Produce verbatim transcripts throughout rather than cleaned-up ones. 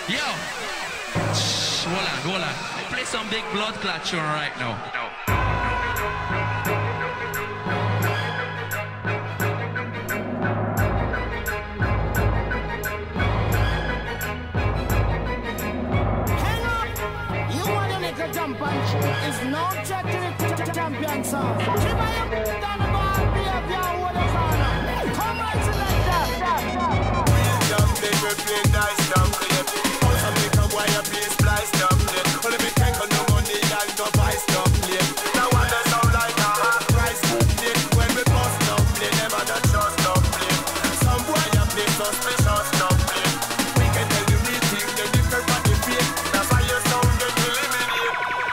Yo, shh, hold on, hold on. I play some big blood clot tune right now. No. Jump and it's no check to the champion sound. Keep on your down the ball, be a young with a corner. Come right to that. We jump, they will play nice down clip. Also make a wire, please splice down clip. Only me take on the money and go buy stuff clip. Now one that sound like a half price clip. When we bust down play, never that trust down clip. Some wire play suspicious down clip. We can tell you real thing, the different from the fake. That's why you sound get eliminated.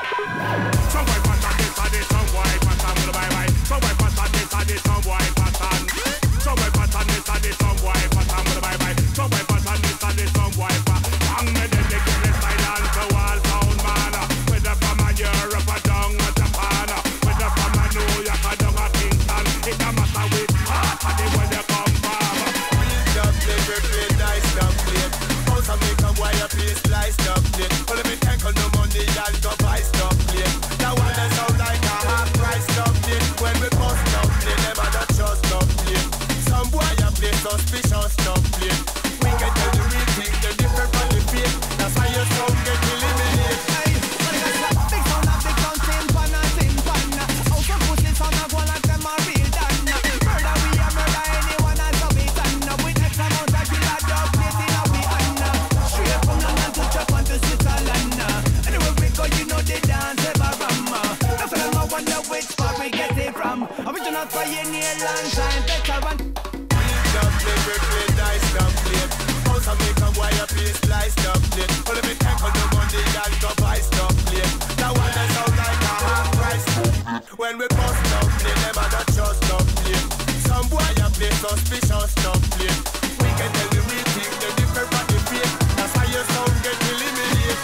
Some white pattern, this and this, some white pattern, with a bye-bye. Some white pattern, this and this, some white pattern. Some white pattern, this and this, some white pattern, with a bye-bye. Some white pattern, this and this, some white pattern. Bang me then they give me silence to all sound man. Whether from a Europe or down a Japan, whether from a New York or down a Kingston, it don't matter which part of the world you come from. Real job, play, we play nice job, play. House and make a wire, please slice job, play. Only me take on the money and go buy stuff, play. That one that sound like a half price stuff, play. When we bust stuff, play, never that trust stuff, play. Some boy a play suspicious stuff, play. We can tell the real thing, the different from the fake. That's why your sound get eliminated. Hey, what is that? Big sound, a big sound, same pan and same pan. Out of pussy sound, a go like them a real done. Murder, we a murder anyone and so we done. With X amount of killer dog, plate in a we hand. Straight from London to Japan to Switzerland. Anywhere we go, you know they dance ever ram. That's why I wonder which part we get it from. Original pioneer land, shine veteran. Real job, play, we play nice job, play. House and make a wire, please slice job, play. Only me take on the money and go buy stuff, play. That one that sound like a half price. When we bust stuff, play, never that trust stuff, play. Some boy a play suspicious stuff, play. We can tell the real thing, the different from the fake. That's why your sound get eliminated.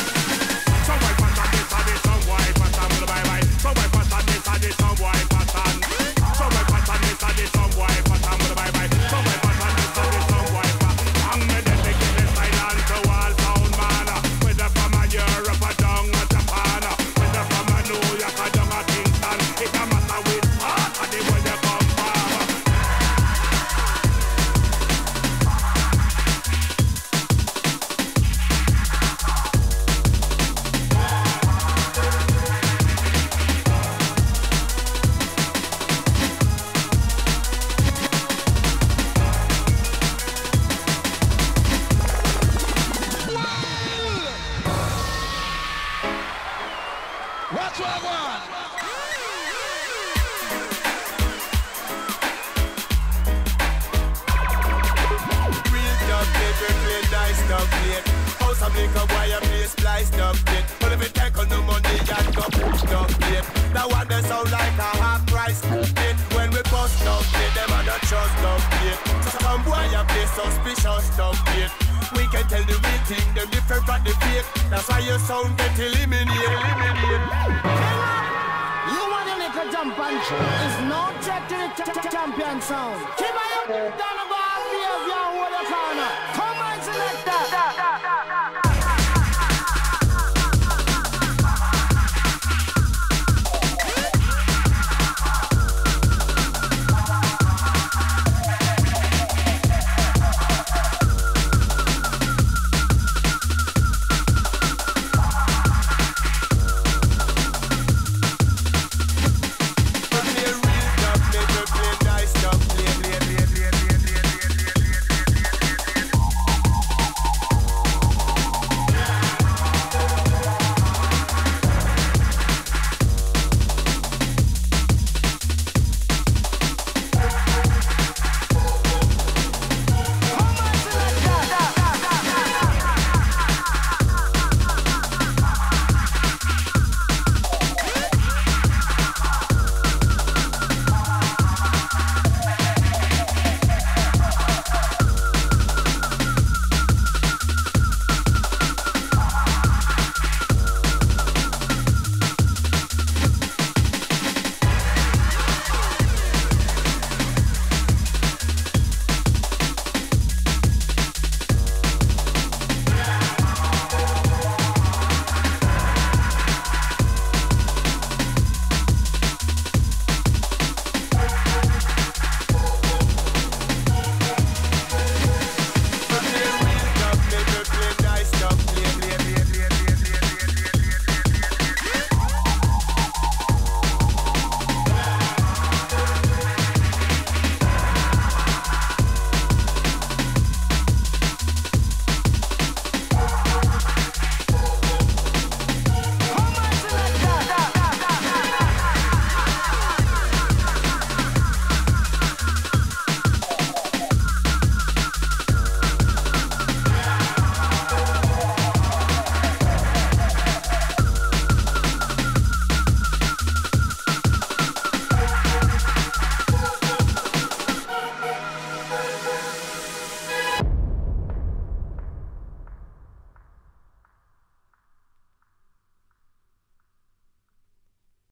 Some white pattern, this and this, some white pattern, with a bye-bye. Some white pattern, this and this, some white pattern. Some white pattern, this and this, some white pattern, with a bye-bye. Some white pattern, this and this, some white pattern. Bang me then they give me silence to all sound man. Whether from a Europe or down a Japan, whether from a New York or down a Kingston, it don't matter which part of the world you come from. What's what I want? Real job, play, we play nice job, play. House and make a wire, play splice job, play. Only me take on the money and go push job, play. That one that sound like a half price, play. When we bust job, play, them are not trust job, play. Some boy a play suspicious job, play. We can tell the real thing, them different from the fake. That's why your sound get eliminated, eliminated. You want to make a jump and it's no check to the champion sound. Keep on your down the ball, be a young with a corner.